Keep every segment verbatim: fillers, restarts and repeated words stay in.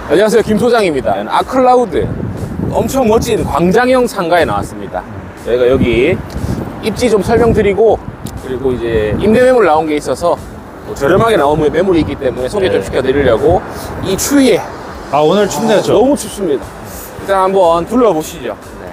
안녕하세요, 김 소장입니다. 아클라우드 엄청 멋진 광장형 상가에 나왔습니다. 저희가 여기 입지 좀 설명드리고, 그리고 이제 임대 매물 나온 게 있어서 뭐 저렴하게 나오는 매물이 있기 때문에 소개 좀 네. 시켜드리려고. 이 추위에 아, 오늘 춥네요. 아, 너무 춥습니다. 일단 한번 둘러보시죠. 네.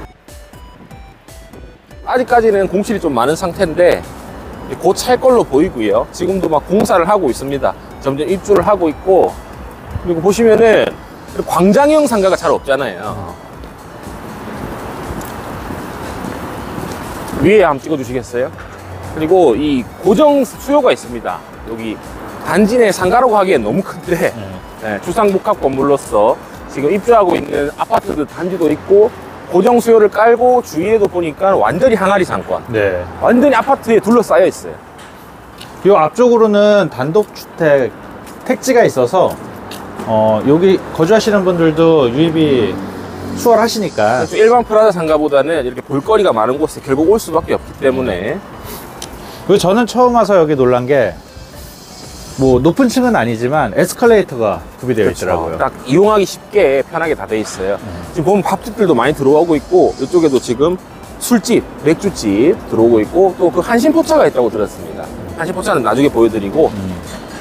아직까지는 공실이 좀 많은 상태인데 곧 찰 걸로 보이고요. 지금도 막 공사를 하고 있습니다. 점점 입주를 하고 있고, 그리고 보시면은 광장형 상가가 잘 없잖아요. 위에 한번 찍어 주시겠어요? 그리고 이 고정 수요가 있습니다. 여기 단지 내 상가라고 하기엔 너무 큰데, 네. 네, 주상복합 건물로서 지금 입주하고 있는 아파트들 단지도 있고, 고정 수요를 깔고 주위에도 보니까 완전히 항아리 상권, 네. 완전히 아파트에 둘러싸여 있어요. 요 앞쪽으로는 단독주택 택지가 있어서 어, 여기 거주하시는 분들도 유입이 수월하시니까. 또 일반 프라자 상가보다는 이렇게 볼거리가 많은 곳에 결국 올 수밖에 없기 때문에. 그리고 저는 처음 와서 여기 놀란 게, 뭐 높은 층은 아니지만 에스컬레이터가 구비되어 그렇죠. 있더라고요. 딱 이용하기 쉽게 편하게 다 돼 있어요. 지금 보면 밥집들도 많이 들어오고 있고, 이쪽에도 지금 술집, 맥주집 들어오고 있고, 또 그 한신포차가 있다고 들었습니다. 한신포차는 나중에 보여드리고, 음.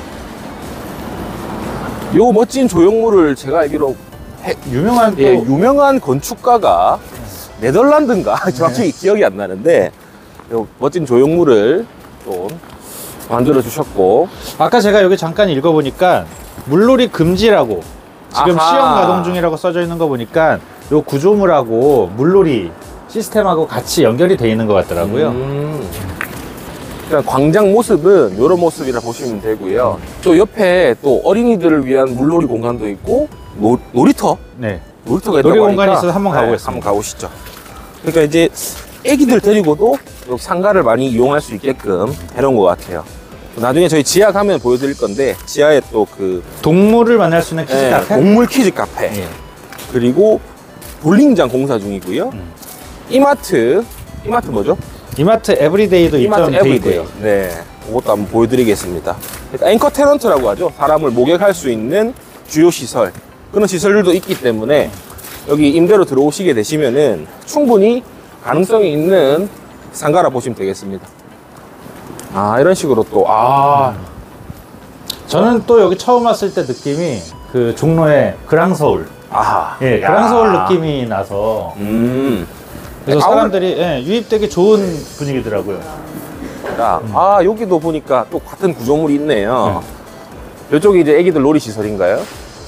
요 멋진 조형물을 제가 알기로 해, 유명한 또 예, 유명한 건축가가 네덜란드인가 정확히 기억이 안 나는데, 요 멋진 조형물을 또 만들어 주셨고. 아까 제가 여기 잠깐 읽어보니까 물놀이 금지라고 지금 아하. 시험 가동 중이라고 써져 있는 거 보니까 요 구조물하고 물놀이 시스템하고 같이 연결이 돼 있는 것 같더라고요. 음. 일단 광장 모습은 이런 모습이라 보시면 되고요. 또 옆에 또 어린이들을 위한 물놀이 공간도 있고, 노, 놀이터 네. 놀이터가 있다고 놀이 공간이 하니까, 있어서 한번 가보겠습니다. 한번 가보시죠. 그러니까 이제 애기들 데리고도 요 상가를 많이 이용할 수 있게끔 해놓은 것 같아요. 나중에 저희 지하 가면 보여드릴 건데, 지하에 또 그 동물을 만날 수 있는 키즈 예, 카페. 동물 키즈 카페, 예. 그리고 볼링장 공사 중이고요. 음. 이마트, 이마트 뭐죠? 이마트 에브리데이도 이마트 입점돼 에브리데이. 있고요. 네, 그것도 한번 보여드리겠습니다. 그러니까 앵커 테넌트라고 하죠. 사람을 목격할 수 있는 주요 시설, 그런 시설들도 있기 때문에 여기 임대로 들어오시게 되시면은 충분히 가능성이 있는 상가라 보시면 되겠습니다. 아, 이런 식으로 또, 아, 저는 또 여기 처음 왔을 때 느낌이 그 종로의 그랑서울. 아하. 예, 야. 그랑서울 느낌이 나서 음. 그래서 아울- 사람들이 예, 유입되기 좋은 분위기더라고요. 자, 아, 여기도 보니까 또 같은 구조물이 있네요. 이쪽이 이제 애기들 놀이 시설인가요?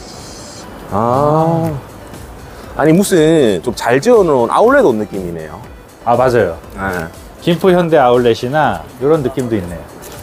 아. 아니, 무슨 좀 잘 지어놓은 아울렛 온 느낌이네요. 아, 맞아요. 네. 김포 현대 아울렛이나 이런 느낌도 있네요.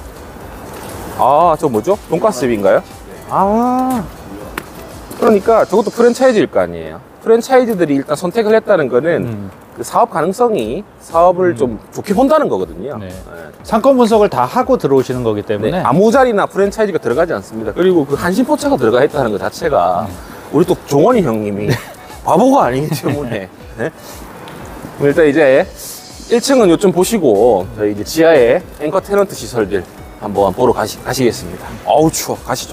아, 저 뭐죠? 돈가스집인가요? 아. 그러니까 저것도 프랜차이즈일 거 아니에요. 프랜차이즈들이 일단 선택을 했다는 거는 음. 그 사업 가능성이 사업을 좀 좋게 본다는 거거든요. 네. 네. 상권 분석을 다 하고 들어오시는 거기 때문에 네, 아무 자리나 프랜차이즈가 들어가지 않습니다. 그리고 그 한신포차가 들어가 있다는 것 자체가 우리 또 종원이 형님이 바보가 아니기 때문에. 네? 그럼 일단 이제 일 층은 요쯤 보시고 저희 이제 지하에 앵커 테넌트 시설들 한번 보러 가시, 가시겠습니다. 어우 추워. 가시죠.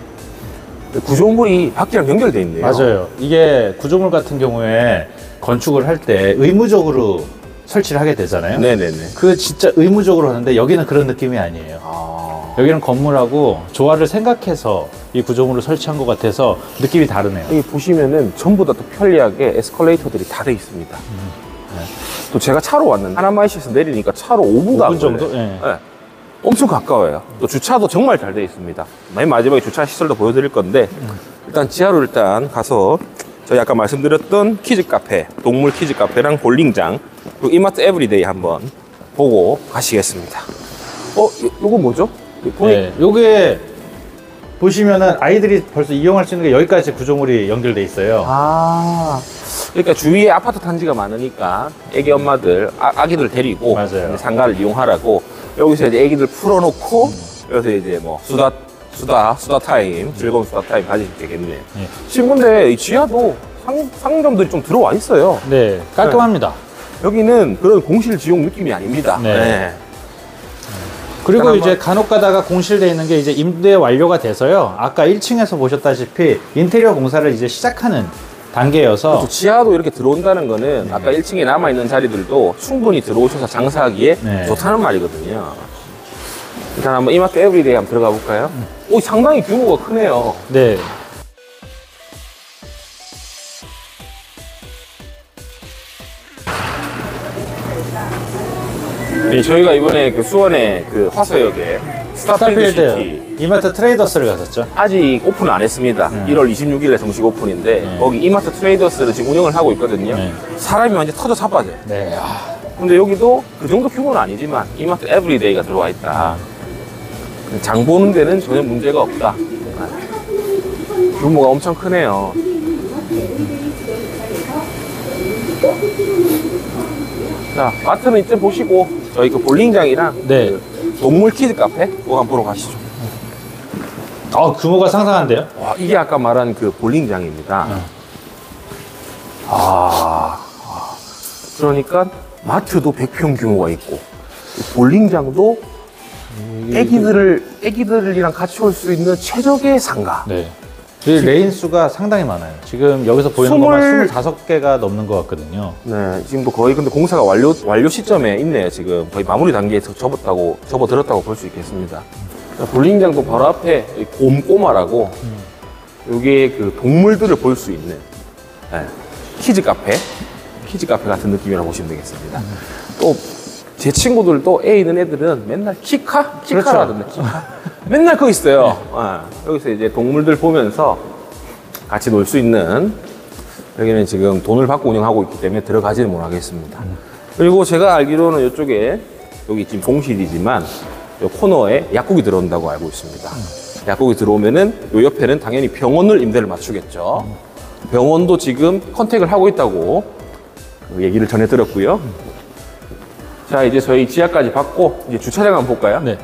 구조물이 밖이랑 연결돼 있네요. 맞아요. 이게 구조물 같은 경우에 건축을 할 때 의무적으로 설치를 하게 되잖아요. 네네네. 그 진짜 의무적으로 하는데 여기는 그런 느낌이 아니에요. 아... 여기는 건물하고 조화를 생각해서 이 구조물을 설치한 것 같아서 느낌이 다르네요. 여기 보시면은 전부 다 또 편리하게 에스컬레이터들이 다 돼 있습니다. 네. 또 제가 차로 왔는데 하나마이시에서 내리니까 차로 오 분도 오 안 분 정도? 걸려요. 네. 네. 엄청 가까워요. 또 주차도 정말 잘 돼 있습니다. 맨 마지막에 주차 시설도 보여드릴 건데, 일단 지하로 일단 가서 저희 아까 말씀드렸던 키즈 카페, 동물 키즈 카페랑 볼링장, 그리고 이마트 에브리데이 한번 보고 가시겠습니다. 어, 요, 요거 뭐죠? 보니... 네, 요게 보시면은 아이들이 벌써 이용할 수 있는 게 여기까지 구조물이 연결돼 있어요. 아, 그러니까 주위에 아파트 단지가 많으니까 애기 엄마들, 아, 아기들 데리고 맞아요. 상가를 이용하라고 여기서 이제 애기들 풀어놓고 음. 여기서 이제 뭐 수다, 수다, 수다 타임, 즐거운 수다 타임 가지면 되겠네요. 네. 지금 근데 이 지하도 상, 상점들이 좀 들어와 있어요. 네, 깔끔합니다. 여기는 그런 공실 지용 느낌이 아닙니다. 네. 그리고 한번- 이제 간혹 가다가 공실돼 있는 게 이제 임대 완료가 돼서요. 아까 일 층에서 보셨다시피 인테리어 공사를 이제 시작하는 단계여서 또 지하도 이렇게 들어온다는 거는 아까 일 층에 남아있는 자리들도 충분히 들어오셔서 장사하기에 네. 좋다는 말이거든요. 일단 한번 이마트 에브리데이 한번 들어가 볼까요? 오, 상당히 규모가 크네요. 네. 네, 저희가 이번에 그 수원의 그 화서역에 스타필드 시티 스타필드 이마트 트레이더스를 갔었죠. 아직 오픈 안 했습니다. 일월 이십육일에 정식 오픈인데 네. 거기 이마트 트레이더스를 지금 운영을 하고 있거든요. 네. 사람이 완전 터져 자빠져요. 네. 아, 근데 여기도 그 정도 규모는 아니지만 이마트 에브리데이가 들어와 있다. 장 보는 데는 전혀 문제가 없다. 규모가 엄청 크네요. 자, 마트는 이때 보시고 저희 그 볼링장이랑 네. 그 동물 키즈 카페 그거 한번 보러 가시죠. 어, 규모가 상상한데요? 와, 이게 아까 말한 그 볼링장입니다. 네. 아, 아, 그러니까 마트도 백 평 규모가 있고 볼링장도 애기들을 애기들이랑 같이 올 수 있는 최적의 상가. 네. 이 레인 수가 상당히 많아요. 지금 여기서 보이는 스물- 것만 스물다섯 개가 넘는 것 같거든요. 네, 지금도 거의 근데 공사가 완료 완료 시점에 있네요. 지금 거의 마무리 단계에서 접었다고 접어들었다고 볼 수 있겠습니다. 자, 볼링장도 바로 앞에 이 곰꼬마라고 여기에 그 동물들을 볼 수 있는 네, 키즈 카페, 키즈 카페 같은 느낌이라고 보시면 되겠습니다. 또 제 친구들도 애 있는 애들은 맨날 키카? 키카라던데 키카. 맨날 거기 있어요. 네, 여기서 이제 동물들 보면서 같이 놀 수 있는 여기는 지금 돈을 받고 운영하고 있기 때문에 들어가지는 못하겠습니다. 그리고 제가 알기로는 이쪽에 여기 지금 공실이지만 이 코너에 약국이 들어온다고 알고 있습니다. 약국이 들어오면은 이 옆에는 당연히 병원을 임대를 맞추겠죠. 병원도 지금 컨택을 하고 있다고 그 얘기를 전해 들었고요. 자, 이제 저희 지하까지 받고 이제 주차장 한번 볼까요? 네.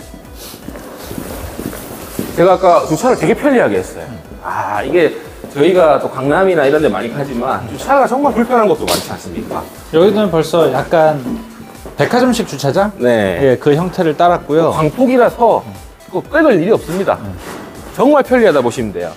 제가 아까 주차를 되게 편리하게 했어요. 아, 이게 저희가 또 강남이나 이런 데 많이 가지만 주차가 정말 불편한 것도 많지 않습니까? 여기는 벌써 약간 백화점식 주차장? 네. 예, 그 형태를 따랐고요. 광폭이라서 그 뺏을 일이 없습니다. 정말 편리하다 보시면 돼요.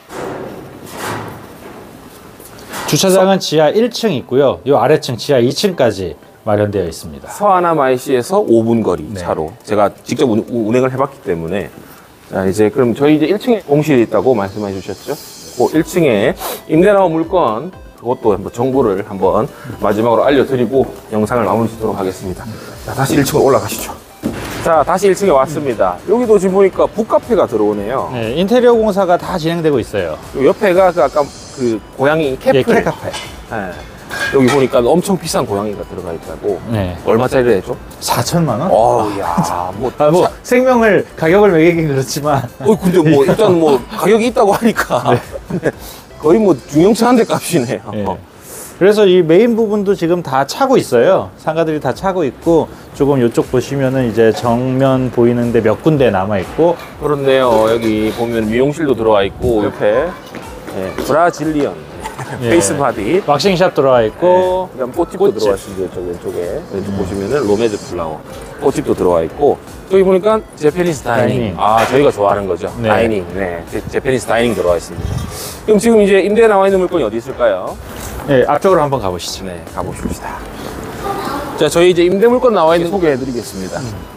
주차장은 지하 일 층 있고요. 요 아래층 지하 이 층까지 마련되어 있습니다. 서하남 아이씨에서 오 분 거리 네. 차로 제가 직접 운, 운행을 해봤기 때문에 자, 이제 그럼 저희 이제 일 층에 공실이 있다고 말씀해 주셨죠? 그 일 층에 임대 나온 물건 그것도 한번 정보를 한번 마지막으로 알려드리고 영상을 마무리 짓도록 하겠습니다. 자, 다시 일 층으로 올라가시죠. 자, 다시 일 층에 왔습니다. 여기도 지금 보니까 북카페가 들어오네요. 네, 인테리어 공사가 다 진행되고 있어요. 요 옆에가 그 아까 그 고양이 캐플. 예, 캐카페. 네. 여기 보니까 엄청 비싼 고양이가 들어가 있다고. 네. 얼마짜리 했죠? 사천만 원? 어우, 야, 뭐. 아, 뭐 생명을 가격을 매기긴 그렇지만 어, 근데 뭐 일단 뭐 가격이 있다고 하니까 네. 거의 뭐 중형차 한 대 값이네요. 예. 그래서 이 메인 부분도 지금 다 차고 있어요. 상가들이 다 차고 있고 조금 이쪽 보시면은 이제 정면 보이는데 몇 군데 남아 있고 그렇네요. 여기 보면 미용실도 들어와 있고 옆에 네, 브라질리언 예. 페이스 바디. 왁싱샵 들어와 있고 그다음 꽃집도 꽃집. 들어와 있습니다. 이쪽 왼쪽에 왼쪽 보시면은 로메즈 플라워 꽃집도 들어와 있고 여기 보니까 제페니스 다이닝. 다이닝. 아 저희가 좋아하는 거죠. 네. 다이닝. 네, 제, 제페니스 다이닝 들어와 있습니다. 그럼 지금 이제 임대에 나와 있는 물건이 어디 있을까요? 예, 앞쪽으로 한번 가보시죠. 네, 가보십시다. 자, 저희 이제 임대 물건 나와 있는 거 소개해드리겠습니다.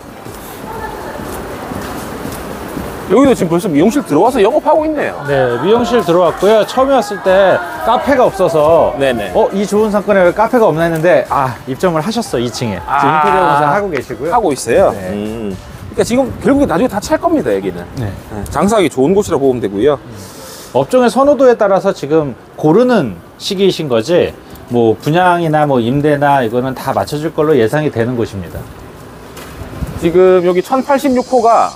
여기도 지금 벌써 미용실 들어와서 영업하고 있네요. 네, 미용실 들어왔고요. 처음에 왔을 때 카페가 없어서 네네. 어, 이 좋은 상권에 왜 카페가 없나 했는데 아, 입점을 하셨어, 이 층에. 지금 아. 인테리어 공사 하고 계시고요. 하고 있어요. 네. 음. 그러니까 지금 결국에 나중에 다 찰 겁니다, 여기는. 네. 네, 장사하기 좋은 곳이라고 보면 되고요. 업종의 선호도에 따라서 지금 고르는 시기이신 거지 뭐 분양이나 뭐 임대나 이거는 다 맞춰줄 걸로 예상이 되는 곳입니다. 지금 여기 천팔십육 호가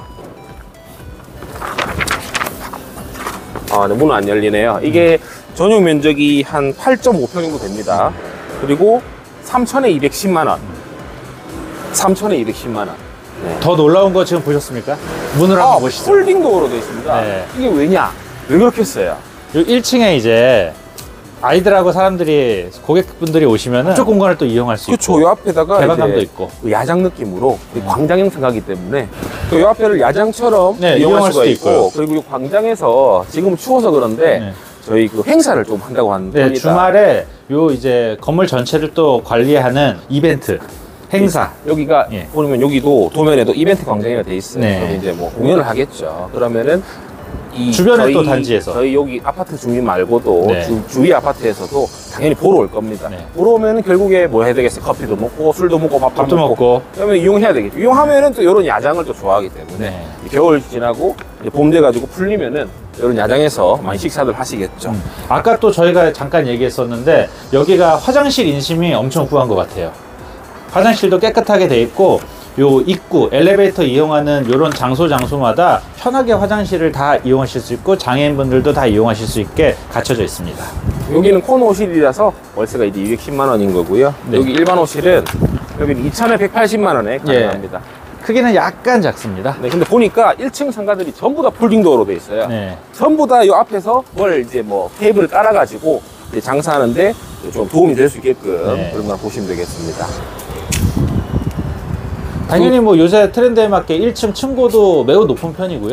아, 네, 문은 안 열리네요. 이게 전용 면적이 한 팔 점 오 평 정도 됩니다. 그리고 삼천에 이백십만 원. 삼천에 이백십만 원. 네. 더 놀라운 거 지금 보셨습니까? 문을 아, 한번 보시죠. 폴딩 도어로 되어 있습니다. 네. 이게 왜냐? 왜 그렇게 했어요? 이 일 층에 이제 아이들하고 사람들이 고객분들이 오시면은 그쪽 공간을 또 이용할 수 있고 그렇죠. 요 앞에다가 개방감도 이제 있고. 그 야장 느낌으로 광장 형성하기 때문에 요 앞에를 야장처럼 네, 이용할 이용할 수가 수도 있고 있고요. 그리고 이 광장에서 지금 추워서 그런데 네. 저희 그 행사를 좀 한다고 하는 네, 겁니다. 주말에 요 이제 건물 전체를 또 관리하는 이벤트, 행사. 여기가 예. 보면 여기도 도면에도 이벤트 광장이라 돼 있어요. 네. 여기 이제 뭐 공연을 하겠죠. 그러면은 이 주변에 저희, 또 단지에서. 저희 여기 아파트 주민 말고도 네. 주, 주위 아파트에서도 당연히 보러 올 겁니다. 네. 보러 오면은 결국에 뭐 해야 되겠어요? 커피도 먹고 술도 먹고 밥도, 밥도 먹고. 그러면 이용해야 되겠죠. 이용하면은 또 이런 야장을 또 좋아하기 때문에 네. 겨울 지나고 이제 봄 돼가지고 풀리면은 이런 야장에서 많이 식사들 하시겠죠. 음. 아까 또 저희가 잠깐 얘기했었는데 여기가 화장실 인심이 엄청 후한 것 같아요. 화장실도 깨끗하게 돼 있고 요 입구 엘리베이터 이용하는 이런 장소 장소마다 편하게 화장실을 다 이용하실 수 있고 장애인분들도 다 이용하실 수 있게 갖춰져 있습니다. 여기는 코너호실이라서 월세가 이제 이백십만 원인 거고요. 네. 여기 일반 호실은 여기는 이천백팔십만 원에 가능합니다. 크기는 약간 작습니다. 네, 근데 보니까 일 층 상가들이 전부 다 폴딩도어로 돼 있어요. 네. 전부 다 이 앞에서 뭘 이제 뭐 테이블을 깔아가지고 이제 장사하는데 좀 도움이 될 수 있게끔 네. 그런 걸 보시면 되겠습니다. 당연히 뭐 요새 트렌드에 맞게 일 층 층고도 매우 높은 편이고요.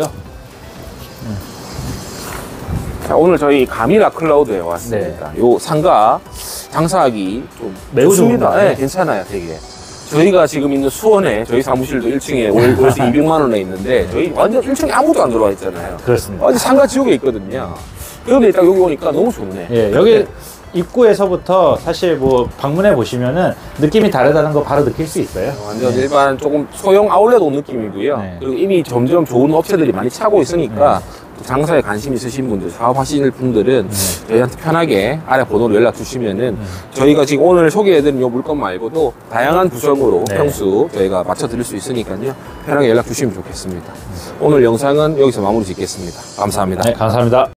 자, 오늘 저희 가미라 클라우드에 왔습니다. 요 상가 장사하기 좀 매우 좋습니다. 좋은가요? 네, 괜찮아요, 되게. 저희가 지금 있는 수원에 저희 사무실도 일 층에 월, 월세 이백만 원에 있는데 저희 완전 일 층에 아무도 안 들어와 있잖아요. 그렇습니다. 완전 상가 지옥에 있거든요. 그런데 딱 여기 오니까 너무 좋네. 예, 여기 입구에서부터 사실 뭐 방문해 보시면은 느낌이 다르다는 거 바로 느낄 수 있어요. 완전 일반 조금 소형 아울렛 온 느낌이고요. 네. 그리고 이미 점점 좋은 업체들이 많이 차고 있으니까 장사에 관심 있으신 분들, 사업하시는 분들은 저희한테 편하게 아래 번호로 연락 주시면은 저희가 지금 오늘 소개해드린 요 물건 말고도 다양한 구성으로 네. 평수 저희가 맞춰드릴 수 있으니까요. 편하게 연락 주시면 좋겠습니다. 오늘 영상은 여기서 마무리 짓겠습니다. 감사합니다. 네, 감사합니다.